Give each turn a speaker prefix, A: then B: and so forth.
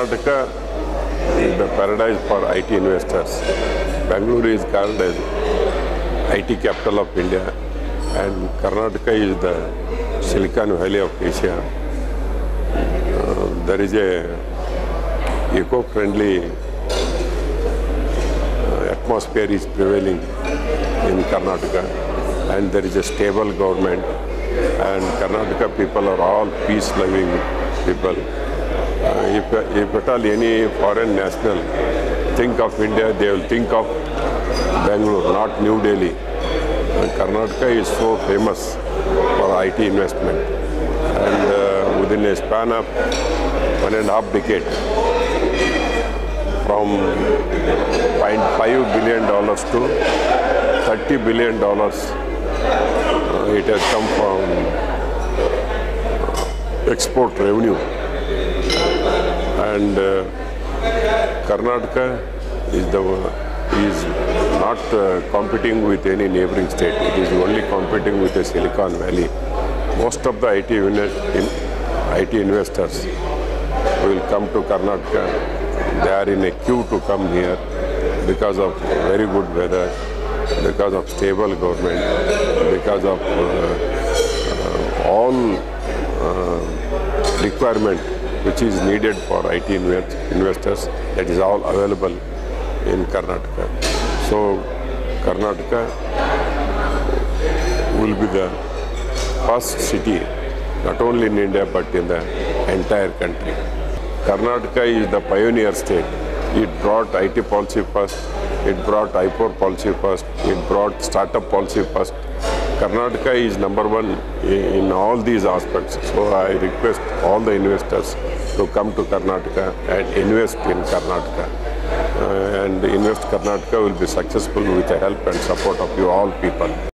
A: Karnataka is the paradise for IT investors. Bangalore is called as IT capital of India, and Karnataka is the Silicon Valley of Asia. There is a eco-friendly atmosphere is prevailing in Karnataka, and there is a stable government, and Karnataka people are all peace-loving people. If at all any foreign national think of India, they will think of Bangalore, not New Delhi. And Karnataka is so famous for IT investment, and within a span of 1.5 decade, from $0.5 billion to $30 billion, it has come from export revenue. And Karnataka is not competing with any neighboring state. It is only competing with the Silicon Valley. Most of the IT investors will come to Karnataka. They are in a queue to come here because of very good weather, because of stable government, because of all requirement which is needed for IT investors. That is all available in Karnataka. So Karnataka will be the first city, not only in India but in the entire country. Karnataka is the pioneer state. It brought IT policy first, it brought I4 policy first, it brought startup policy first. Karnataka is number one in all these aspects. So I request all the investors to come to Karnataka and invest in Karnataka. And Invest Karnataka will be successful with the help and support of you all people.